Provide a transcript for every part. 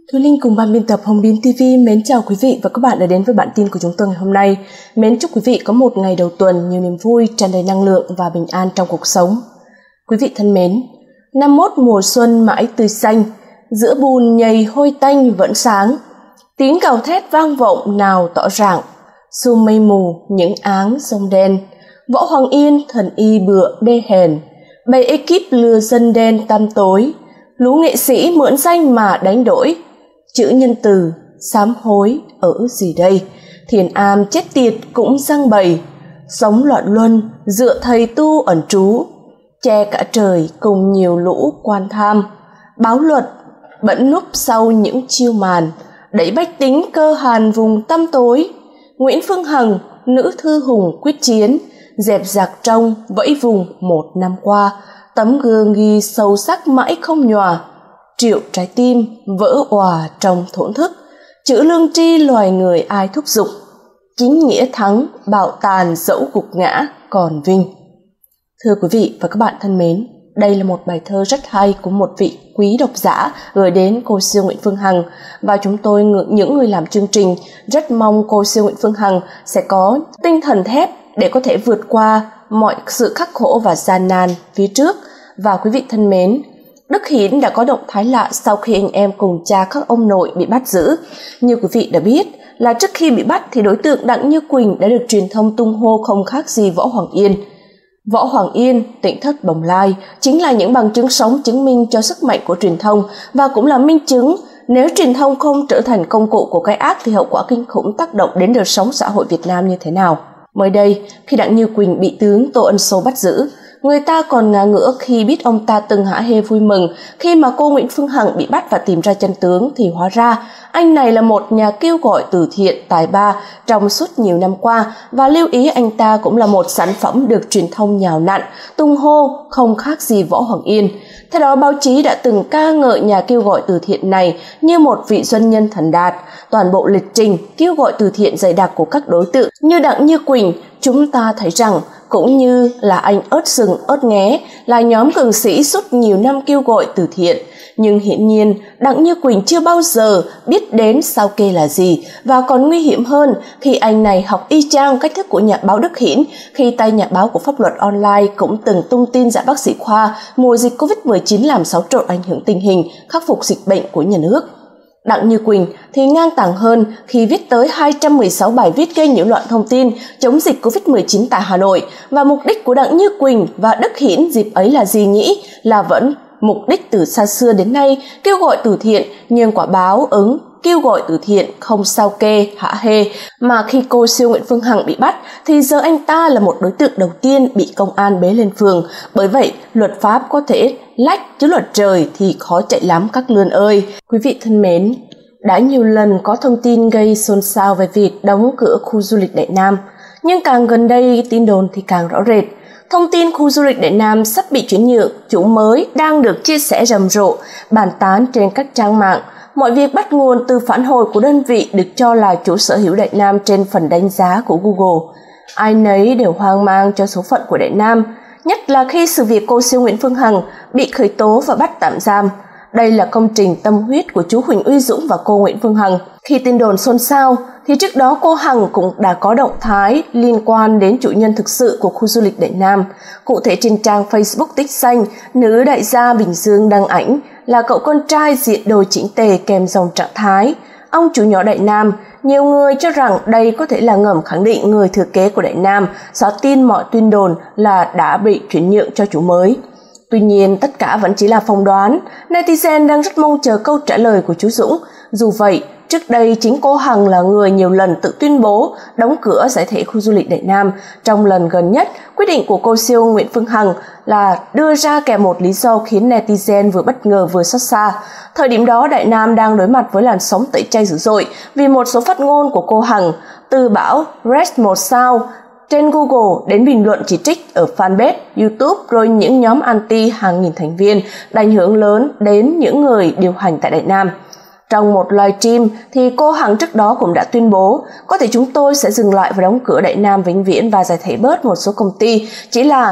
Thu Linh cùng ban biên tập Hồng Biến TV mến chào quý vị và các bạn đã đến với bản tin của chúng tôi ngày hôm nay. Mến chúc quý vị có một ngày đầu tuần nhiều niềm vui, tràn đầy năng lượng và bình an trong cuộc sống. Quý vị thân mến, năm mốt mùa xuân mãi tươi xanh, giữa bùn nhầy hôi tanh vẫn sáng. Tiếng gào thét vang vọng nào tỏ rạng, xua mây mù những áng sông đen. Võ Hoàng Yên thần y bựa đê hèn, bày ekip lừa dân đen tăm tối. Lũ nghệ sĩ mượn danh mà đánh đổi, chữ nhân từ sám hối ở gì đây? Thiền am chết tiệt cũng răng bầy, sống loạn luân dựa thầy tu ẩn trú, che cả trời cùng nhiều lũ quan tham. Báo luật bẫn núp sau những chiêu màn, đẩy bách tính cơ hàn vùng tăm tối. Nguyễn Phương Hằng nữ thư hùng quyết chiến, dẹp giặc trong vẫy vùng một năm qua. Tấm gương ghi sâu sắc mãi không nhòa, triệu trái tim vỡ òa trong thổn thức. Chữ lương tri loài người ai thúc giục, chính nghĩa thắng bạo tàn dẫu gục ngã còn vinh. Thưa quý vị và các bạn thân mến, đây là một bài thơ rất hay của một vị quý độc giả gửi đến cô siêu Nguyễn Phương Hằng, và chúng tôi những người làm chương trình rất mong cô siêu Nguyễn Phương Hằng sẽ có tinh thần thép để có thể vượt qua mọi sự khắc khổ và gian nan phía trước. Và quý vị thân mến, Đức Hiển đã có động thái lạ sau khi anh em cùng cha các ông nội bị bắt giữ. Như quý vị đã biết là trước khi bị bắt thì đối tượng Đặng Như Quỳnh đã được truyền thông tung hô không khác gì Võ Hoàng Yên. Võ Hoàng Yên, tỉnh thất Bồng Lai chính là những bằng chứng sống chứng minh cho sức mạnh của truyền thông, và cũng là minh chứng nếu truyền thông không trở thành công cụ của cái ác thì hậu quả kinh khủng tác động đến đời sống xã hội Việt Nam như thế nào. Mới đây, khi Đặng Như Quỳnh bị tướng Tô Ân Sô bắt giữ, người ta còn ngã ngửa khi biết ông ta từng hả hê vui mừng khi mà cô Nguyễn Phương Hằng bị bắt và tìm ra chân tướng, thì hóa ra anh này là một nhà kêu gọi từ thiện tài ba trong suốt nhiều năm qua, và lưu ý anh ta cũng là một sản phẩm được truyền thông nhào nặn, tung hô không khác gì Võ Hoàng Yên. Theo đó, báo chí đã từng ca ngợi nhà kêu gọi từ thiện này như một vị doanh nhân thành đạt. Toàn bộ lịch trình kêu gọi từ thiện dày đặc của các đối tượng như Đặng Như Quỳnh, chúng ta thấy rằng cũng như là anh Ớt Sừng Ớt Nghé là nhóm cường sĩ suốt nhiều năm kêu gọi từ thiện. Nhưng hiển nhiên Đặng Như Quỳnh chưa bao giờ biết đến sao kê là gì, và còn nguy hiểm hơn khi anh này học y chang cách thức của nhà báo Đức Hiển, khi tay nhà báo của Pháp Luật Online cũng từng tung tin giả bác sĩ khoa mùa dịch Covid-19 làm xáo trộn ảnh hưởng tình hình khắc phục dịch bệnh của nhà nước. Đặng Như Quỳnh thì ngang tàng hơn khi viết tới 216 bài viết gây nhiễu loạn thông tin chống dịch Covid-19 tại Hà Nội. Và mục đích của Đặng Như Quỳnh và Đức Hiển dịp ấy là gì nhỉ? Là vẫn mục đích từ xa xưa đến nay kêu gọi từ thiện, nhưng quả báo ứng kêu gọi từ thiện không sao kê hả hê. Mà khi cô siêu Nguyễn Phương Hằng bị bắt thì giờ anh ta là một đối tượng đầu tiên bị công an bế lên phường. Bởi vậy luật pháp có thể lách chứ luật trời thì khó chạy lắm các lươn ơi. Quý vị thân mến, đã nhiều lần có thông tin gây xôn xao về việc đóng cửa khu du lịch Đại Nam, nhưng càng gần đây tin đồn thì càng rõ rệt. Thông tin khu du lịch Đại Nam sắp bị chuyển nhượng chủ mới đang được chia sẻ rầm rộ, bàn tán trên các trang mạng. Mọi việc bắt nguồn từ phản hồi của đơn vị được cho là chủ sở hữu Đại Nam trên phần đánh giá của Google. Ai nấy đều hoang mang cho số phận của Đại Nam, nhất là khi sự việc cô siêu Nguyễn Phương Hằng bị khởi tố và bắt tạm giam. Đây là công trình tâm huyết của chú Huỳnh Uy Dũng và cô Nguyễn Phương Hằng. Khi tin đồn xôn xao thì trước đó cô Hằng cũng đã có động thái liên quan đến chủ nhân thực sự của khu du lịch Đại Nam. Cụ thể trên trang Facebook Tích Xanh, nữ đại gia Bình Dương đăng ảnh là cậu con trai diện đồ chỉnh tề kèm dòng trạng thái ông chủ nhỏ Đại Nam. Nhiều người cho rằng đây có thể là ngầm khẳng định người thừa kế của Đại Nam xóa tin mọi tin đồn là đã bị chuyển nhượng cho chủ mới. Tuy nhiên, tất cả vẫn chỉ là phỏng đoán. Netizen đang rất mong chờ câu trả lời của chú Dũng. Dù vậy, trước đây chính cô Hằng là người nhiều lần tự tuyên bố đóng cửa giải thể khu du lịch Đại Nam. Trong lần gần nhất, quyết định của cô siêu Nguyễn Phương Hằng là đưa ra kèm một lý do khiến netizen vừa bất ngờ vừa xót xa. Thời điểm đó, Đại Nam đang đối mặt với làn sóng tẩy chay dữ dội vì một số phát ngôn của cô Hằng, từ bão Red 1 sao trên Google đến bình luận chỉ trích ở fanpage, YouTube, rồi những nhóm anti hàng nghìn thành viên, đã ảnh hưởng lớn đến những người điều hành tại Đại Nam. Trong một livestream thì cô Hằng trước đó cũng đã tuyên bố có thể chúng tôi sẽ dừng lại và đóng cửa Đại Nam vĩnh viễn và giải thể bớt một số công ty, chỉ là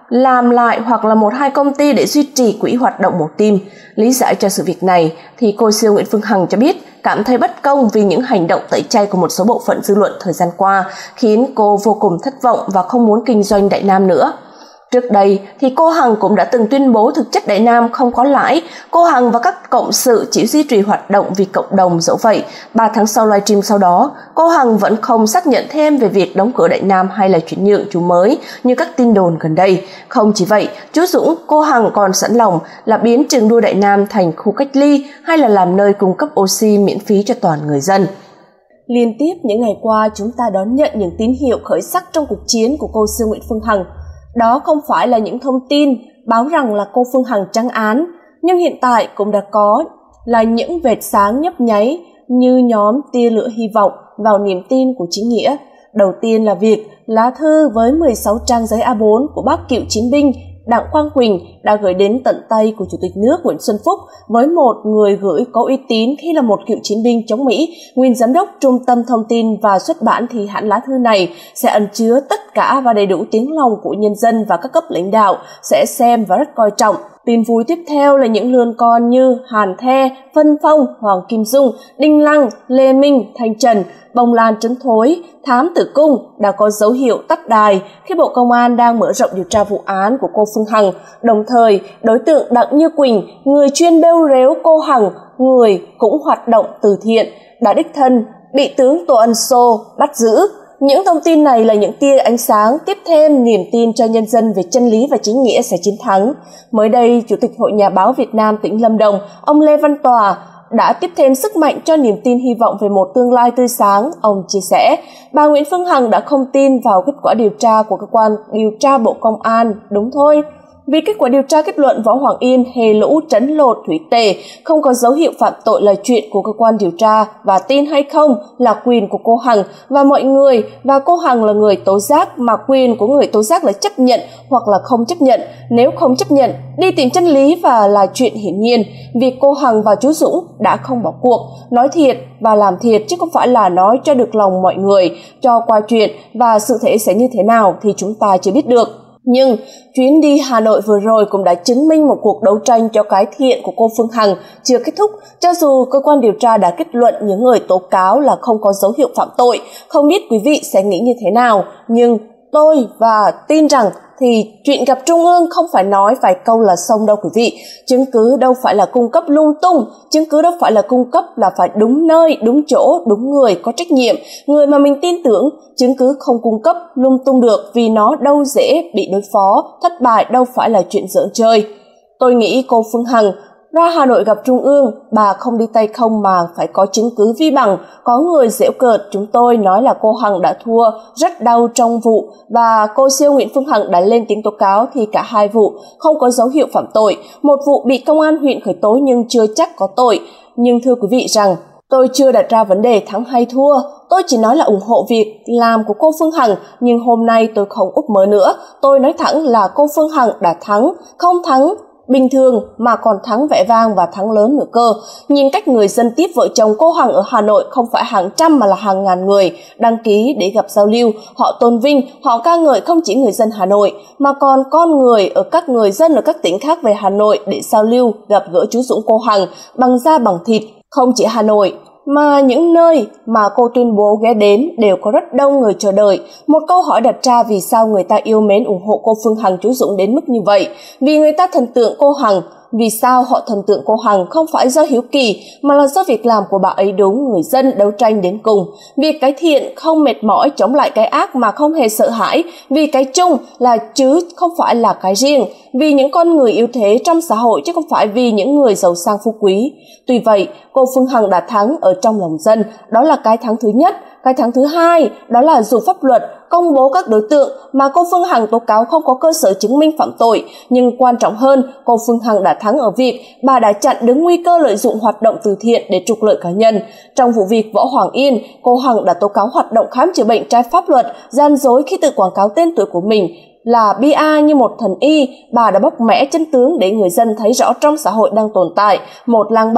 làm lại hoặc là một hai công ty để duy trì quỹ hoạt động một team. Lý giải cho sự việc này thì cô siêu Nguyễn Phương Hằng cho biết cảm thấy bất công vì những hành động tẩy chay của một số bộ phận dư luận thời gian qua khiến cô vô cùng thất vọng và không muốn kinh doanh Đại Nam nữa. Trước đây thì cô Hằng cũng đã từng tuyên bố thực chất Đại Nam không có lãi, cô Hằng và các cộng sự chỉ duy trì hoạt động vì cộng đồng. Dẫu vậy, 3 tháng sau livestream sau đó, cô Hằng vẫn không xác nhận thêm về việc đóng cửa Đại Nam hay là chuyển nhượng chủ mới như các tin đồn gần đây. Không chỉ vậy, chú Dũng, cô Hằng còn sẵn lòng là biến trường đua Đại Nam thành khu cách ly hay là làm nơi cung cấp oxy miễn phí cho toàn người dân. Liên tiếp những ngày qua, chúng ta đón nhận những tín hiệu khởi sắc trong cuộc chiến của cô siêu Nguyễn Phương Hằng. Đó không phải là những thông tin báo rằng là cô Phương Hằng trắng án, nhưng hiện tại cũng đã có là những vệt sáng nhấp nháy như nhóm tia lửa hy vọng vào niềm tin của chính nghĩa. Đầu tiên là việc lá thư với 16 trang giấy A4 của bác cựu chiến binh Đặng Quang Quỳnh đã gửi đến tận tay của Chủ tịch nước Nguyễn Xuân Phúc với một người gửi có uy tín khi là một cựu chiến binh chống Mỹ, nguyên giám đốc Trung tâm Thông tin và Xuất bản, thì hẳn lá thư này sẽ ẩn chứa tất cả và đầy đủ tiếng lòng của nhân dân và các cấp lãnh đạo sẽ xem và rất coi trọng. Tin vui tiếp theo là những lươn con như Hàn The, Phân Phong, Hoàng Kim Dung, Đinh Lăng, Lê Minh, Thanh Trần, Bông Lan Trứng Thối, Thám Tử Cung đã có dấu hiệu tắt đài khi Bộ Công an đang mở rộng điều tra vụ án của cô Phương Hằng. Đồng thời, đối tượng Đặng Như Quỳnh, người chuyên bêu rếu cô Hằng, người cũng hoạt động từ thiện, đã đích thân bị tướng Tô Ân Sô bắt giữ. Những thông tin này là những tia ánh sáng tiếp thêm niềm tin cho nhân dân về chân lý và chính nghĩa sẽ chiến thắng. Mới đây, Chủ tịch Hội Nhà báo Việt Nam tỉnh Lâm Đồng, ông Lê Văn Tòa, đã tiếp thêm sức mạnh cho niềm tin hy vọng về một tương lai tươi sáng. Ông chia sẻ, bà Nguyễn Phương Hằng đã không tin vào kết quả điều tra của cơ quan điều tra Bộ Công an. Đúng thôi, vì kết quả điều tra kết luận Võ Hoàng Yên, Hề Lũ, Trấn Lột, Thủy Tề không có dấu hiệu phạm tội là chuyện của cơ quan điều tra, và tin hay không là quyền của cô Hằng và mọi người, và cô Hằng là người tố giác, mà quyền của người tố giác là chấp nhận hoặc là không chấp nhận. Nếu không chấp nhận, đi tìm chân lý và là chuyện hiển nhiên. Việc cô Hằng và chú Dũng đã không bỏ cuộc, nói thiệt và làm thiệt chứ không phải là nói cho được lòng mọi người, cho qua chuyện, và sự thể sẽ như thế nào thì chúng ta chưa biết được. Nhưng chuyến đi Hà Nội vừa rồi cũng đã chứng minh một cuộc đấu tranh cho cái thiện của cô Phương Hằng chưa kết thúc. Cho dù cơ quan điều tra đã kết luận những người tố cáo là không có dấu hiệu phạm tội, không biết quý vị sẽ nghĩ như thế nào, nhưng tôi và tin rằng thì chuyện gặp Trung ương không phải nói vài câu là xong đâu quý vị. Chứng cứ đâu phải là cung cấp lung tung, chứng cứ đâu phải là cung cấp là phải đúng nơi, đúng chỗ, đúng người có trách nhiệm, người mà mình tin tưởng. Chứng cứ không cung cấp lung tung được vì nó đâu dễ bị đối phó, thất bại đâu phải là chuyện giỡn chơi. Tôi nghĩ cô Phương Hằng ra Hà Nội gặp Trung ương, bà không đi tay không mà phải có chứng cứ vi bằng. Có người giễu cợt chúng tôi nói là cô Hằng đã thua rất đau trong vụ, và cô siêu Nguyễn Phương Hằng đã lên tiếng tố cáo thì cả hai vụ không có dấu hiệu phạm tội. Một vụ bị công an huyện khởi tố nhưng chưa chắc có tội. Nhưng thưa quý vị rằng, tôi chưa đặt ra vấn đề thắng hay thua, tôi chỉ nói là ủng hộ việc làm của cô Phương Hằng, nhưng hôm nay tôi không úp mở nữa. Tôi nói thẳng là cô Phương Hằng đã thắng, không thắng bình thường mà còn thắng vẻ vang và thắng lớn nữa cơ. Nhìn cách người dân tiếp vợ chồng cô Hằng ở Hà Nội, không phải hàng trăm mà là hàng ngàn người đăng ký để gặp giao lưu. Họ tôn vinh, họ ca ngợi không chỉ người dân Hà Nội mà còn con người ở các người dân ở các tỉnh khác về Hà Nội để giao lưu, gặp gỡ chú Dũng cô Hằng bằng da bằng thịt. Không chỉ Hà Nội mà những nơi mà cô tuyên bố ghé đến đều có rất đông người chờ đợi. Một câu hỏi đặt ra, vì sao người ta yêu mến ủng hộ cô Phương Hằng, chú Dũng đến mức như vậy? Vì người ta thần tượng cô Hằng. Vì sao họ thần tượng cô Hằng? Không phải do hiếu kỳ mà là do việc làm của bà ấy đúng, người dân đấu tranh đến cùng. Việc cái thiện không mệt mỏi chống lại cái ác mà không hề sợ hãi, vì cái chung là chứ không phải là cái riêng, vì những con người yếu thế trong xã hội chứ không phải vì những người giàu sang phú quý. Tuy vậy, cô Phương Hằng đã thắng ở trong lòng dân, đó là cái thắng thứ nhất. Cái thắng thứ hai, đó là dù pháp luật công bố các đối tượng mà cô Phương Hằng tố cáo không có cơ sở chứng minh phạm tội, nhưng quan trọng hơn, cô Phương Hằng đã thắng ở việc bà đã chặn đứng nguy cơ lợi dụng hoạt động từ thiện để trục lợi cá nhân. Trong vụ việc Võ Hoàng Yên, cô Hằng đã tố cáo hoạt động khám chữa bệnh trái pháp luật, gian dối khi tự quảng cáo tên tuổi của mình là bia như một thần y. Bà đã bóc mẽ chân tướng để người dân thấy rõ trong xã hội đang tồn tại một làng băm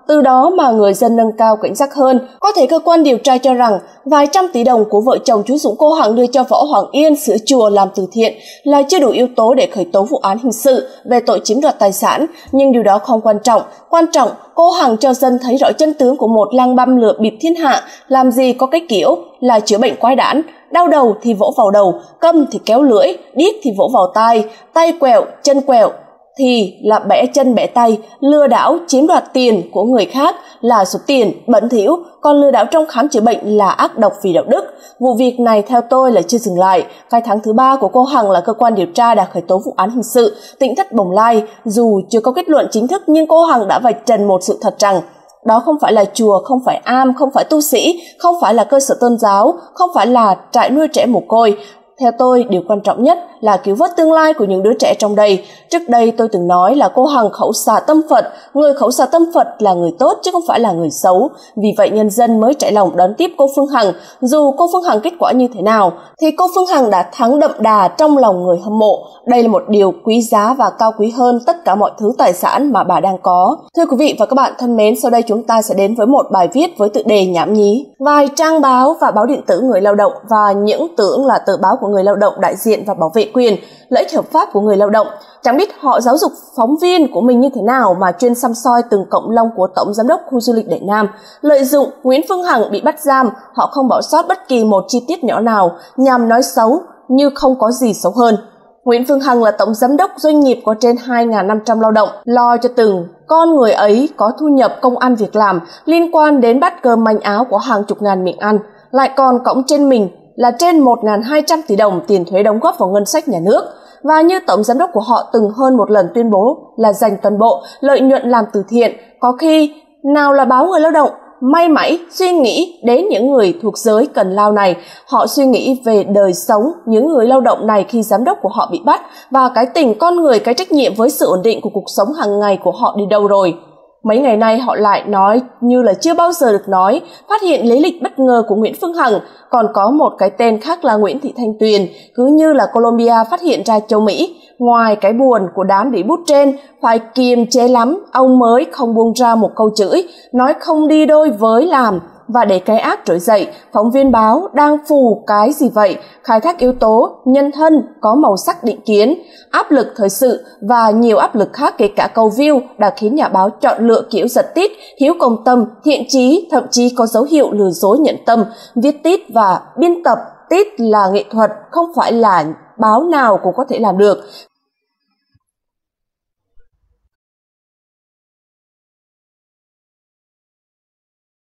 từ đó mà người dân nâng cao cảnh giác hơn. Có thể cơ quan điều tra cho rằng vài trăm tỷ đồng của vợ chồng chú Dũng Cô Hằng đưa cho Võ Hoàng Yên sửa chùa làm từ thiện là chưa đủ yếu tố để khởi tố vụ án hình sự về tội chiếm đoạt tài sản, nhưng điều đó không quan trọng. Quan trọng, cô Hằng cho dân thấy rõ chân tướng của một lang băm lừa bịp thiên hạ, làm gì có cái kiểu là chữa bệnh quái đản, đau đầu thì vỗ vào đầu, câm thì kéo lưỡi, điếc thì vỗ vào tai, tay quẹo, chân quẹo thì là bẻ chân bẻ tay, lừa đảo chiếm đoạt tiền của người khác là số tiền bẩn thỉu, còn lừa đảo trong khám chữa bệnh là ác độc vì đạo đức. Vụ việc này theo tôi là chưa dừng lại. Cái tháng thứ 3 của cô Hằng là cơ quan điều tra đã khởi tố vụ án hình sự Tỉnh Thất Bồng Lai. Dù chưa có kết luận chính thức nhưng cô Hằng đã vạch trần một sự thật rằng đó không phải là chùa, không phải am, không phải tu sĩ, không phải là cơ sở tôn giáo, không phải là trại nuôi trẻ mồ côi. Theo tôi, điều quan trọng nhất là cứu vớt tương lai của những đứa trẻ trong đây. Trước đây tôi từng nói là cô Hằng khẩu xà tâm Phật, người khẩu xà tâm Phật là người tốt chứ không phải là người xấu. Vì vậy nhân dân mới trải lòng đón tiếp cô Phương Hằng. Dù cô Phương Hằng kết quả như thế nào, thì cô Phương Hằng đã thắng đậm đà trong lòng người hâm mộ. Đây là một điều quý giá và cao quý hơn tất cả mọi thứ tài sản mà bà đang có. Thưa quý vị và các bạn thân mến, sau đây chúng ta sẽ đến với một bài viết với tựa đề nhảm nhí. Vài trang báo và báo điện tử Người Lao động và những tưởng là tờ báo của người lao động đại diện và bảo vệ quyền, lợi ích hợp pháp của người lao động. Chẳng biết họ giáo dục phóng viên của mình như thế nào mà chuyên săm soi từng cọng lông của Tổng Giám đốc Khu Du lịch Đại Nam. Lợi dụng Nguyễn Phương Hằng bị bắt giam, họ không bỏ sót bất kỳ một chi tiết nhỏ nào nhằm nói xấu như không có gì xấu hơn. Nguyễn Phương Hằng là Tổng Giám đốc doanh nghiệp có trên 2.500 lao động, lo cho từng con người ấy có thu nhập công ăn việc làm liên quan đến bát cơm manh áo của hàng chục ngàn miệng ăn, lại còn cõng trên mình là trên 1.200 tỷ đồng tiền thuế đóng góp vào ngân sách nhà nước. Và như Tổng Giám đốc của họ từng hơn một lần tuyên bố là dành toàn bộ lợi nhuận làm từ thiện, có khi nào là báo Người Lao động may mãi suy nghĩ đến những người thuộc giới cần lao này. Họ suy nghĩ về đời sống những người lao động này khi giám đốc của họ bị bắt và cái tình con người, cái trách nhiệm với sự ổn định của cuộc sống hàng ngày của họ đi đâu rồi. Mấy ngày nay họ lại nói như là chưa bao giờ được nói, phát hiện lý lịch bất ngờ của Nguyễn Phương Hằng, còn có một cái tên khác là Nguyễn Thị Thanh Tuyền, cứ như là Colombia phát hiện ra châu Mỹ. Ngoài cái buồn của đám đĩ bút trên, phải kiềm chế lắm, ông mới không buông ra một câu chửi, nói không đi đôi với làm. Và để cái ác trỗi dậy, phóng viên báo đang phù cái gì vậy? Khai thác yếu tố nhân thân có màu sắc định kiến, áp lực thời sự và nhiều áp lực khác kể cả câu view đã khiến nhà báo chọn lựa kiểu giật tít, thiếu công tâm, thiện chí, thậm chí có dấu hiệu lừa dối nhận tâm. Viết tít và biên tập tít là nghệ thuật, không phải là báo nào cũng có thể làm được.